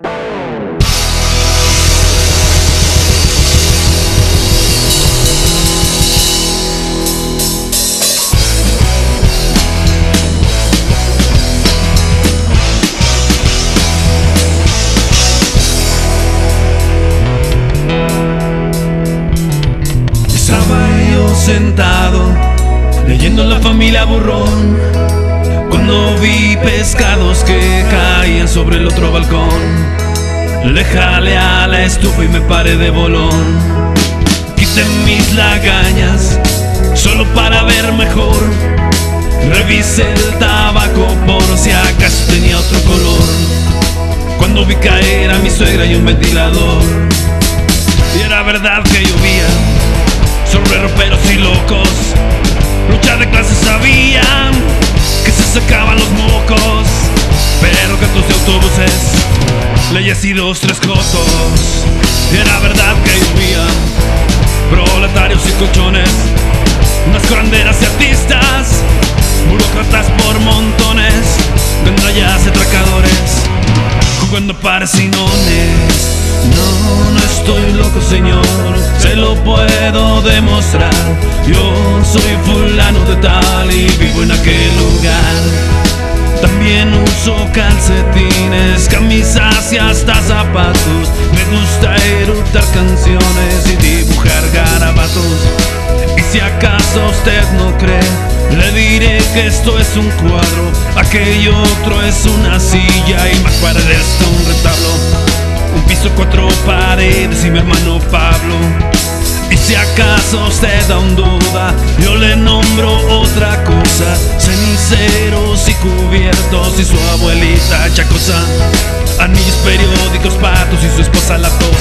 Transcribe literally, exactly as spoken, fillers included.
Sentado, leyendo La Familia Burrón, cuando vi pescados que caían sobre el otro balcón. Le jalé a la estufa y me paré de bolón. Quité mis lagañas, solo para ver mejor. Revisé el tabaco por si acaso tenía otro color. Cuando vi caer a mi suegra y un ventilador, y era verdad que llovía sobre roperos y locos. Lucha de clases sabían que se secaban los mocos, pero cantos de autobuses, leyes y dos, tres cotos. Era verdad que llovía proletarios y colchones, unas curanderas y artistas, burócratas por montones, gandallas y atracadores, jugando parecinones. No, no estoy loco, señor, se lo puedo demostrar. Yo soy fulano de tal y vivo en aquel lugar. También uso calcetines, camisas y hasta zapatos. Me gusta eructar canciones y dibujar garabatos. Y si acaso usted no cree, le diré que esto es un cuadro, aquello otro es una silla y más paredes que un retablo. Un piso, cuatro paredes y mi hermano Pablo. Y si acaso usted aún duda, yo le nombro otra cosa: ceniceros y cubiertos y su abuelita chacosa, anillos, periódicos, patos y su esposa la tosa.